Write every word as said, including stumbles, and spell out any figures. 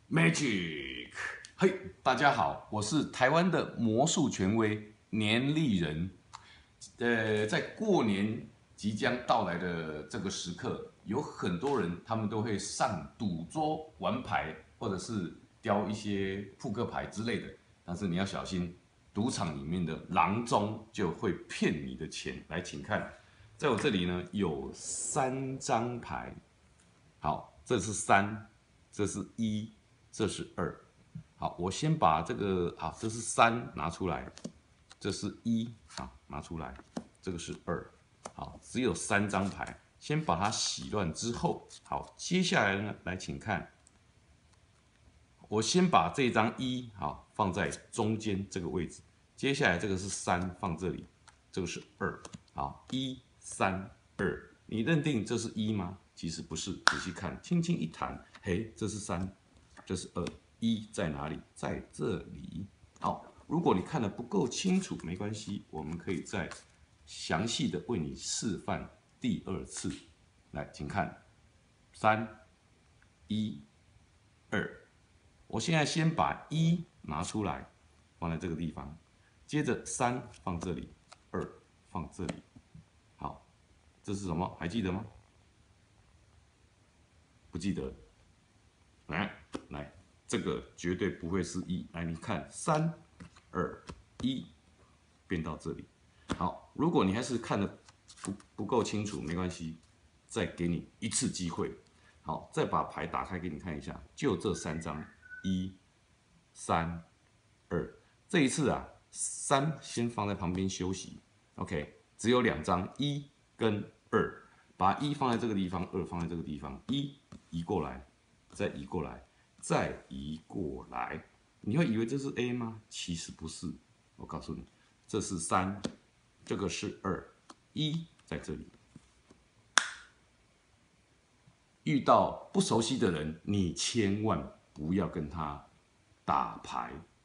Magic，嘿，大家好，我是台湾的魔术权威年立人。呃，在过年即将到来的这个时刻，有很多人他们都会上赌桌玩牌，或者是雕一些扑克牌之类的。但是你要小心，赌场里面的郎中就会骗你的钱。来，请看，在我这里呢有三张牌。好，这是三，这是一。这是二，好，我先把这个好，这是三拿出来，这是一，好，拿出来，这个是二，好，只有三张牌，先把它洗乱之后，好，接下来呢，来请看，我先把这张一好放在中间这个位置，接下来这个是三放这里，这个是二，好，一三二，你认定这是一吗？其实不是，仔细看，轻轻一弹，嘿，这是三。这是二，一在哪里？在这里。好，如果你看得不够清楚，没关系，我们可以再详细的为你示范第二次。来，请看，三、一、二。我现在先把一拿出来，放在这个地方，接着三放这里，二放这里。好，这是什么？还记得吗？不记得。来，来，这个绝对不会是一。来，你看，三、二、一，变到这里。好，如果你还是看的不不够清楚，没关系，再给你一次机会。好，再把牌打开给你看一下，就这三张，一、三、二。这一次啊，三先放在旁边休息。OK， 只有两张，一跟二，把一放在这个地方，二放在这个地方，一移过来。再移过来，再移过来，你会以为这是 A 吗？其实不是，我告诉你，这是三，这个是二，一在这里。遇到不熟悉的人，你千万不要跟他打牌。